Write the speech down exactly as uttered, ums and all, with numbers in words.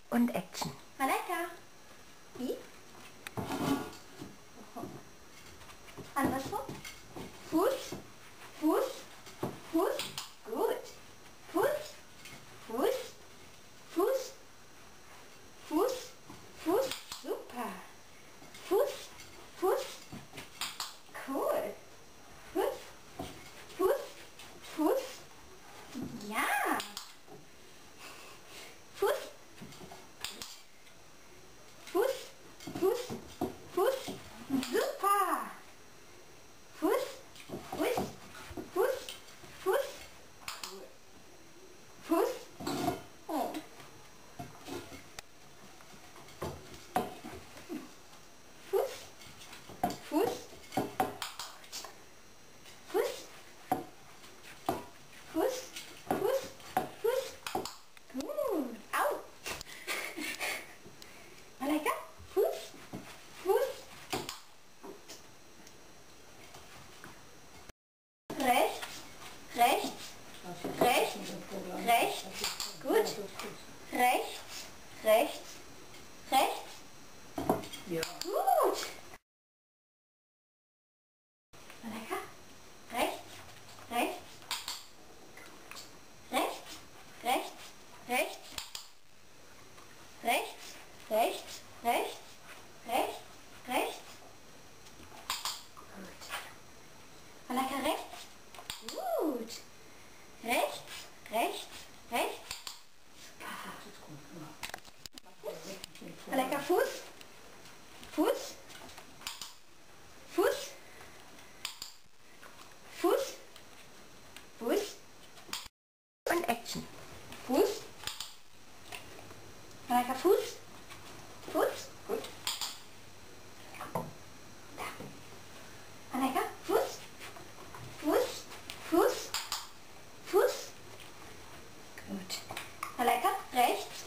Und Action. Malaika. Wie? Andersrum. Fuß, Fuß, Fuß. Gut. Fuß, Fuß, Fuß, Fuß, Fuß. Super. Fuß, Fuß. Cool. Fuß, Fuß, Fuß. Ja. Fuß. Fuß, Fuß, Fuß. Super. Fuß, Fuß, Fuß, Fuß. Cool. Fuß. Oh. Fuß, Fuß. Fuß. Fuß, Fuß, Fuß. Gut. Au. Malaika, Fuß, Fuß. Rechts, rechts, rechts, rechts. Gut. Rechts, rechts, rechts. Ja. Gut. Malaika, rechts, rechts. Rechts, rechts, rechts. Rechts, rechts, rechts, rechts, rechts. Gut. Malaika, rechts. Gut. Rechts, rechts, rechts. Super. Malaika, Fuß. Fuß. Fuß. Fuß. Fuß. Und Action. Fuß. Malaika, Fuß. Fuß. Gut. Da. Malaika, Fuß. Fuß. Fuß. Fuß. Gut. Malaika, rechts.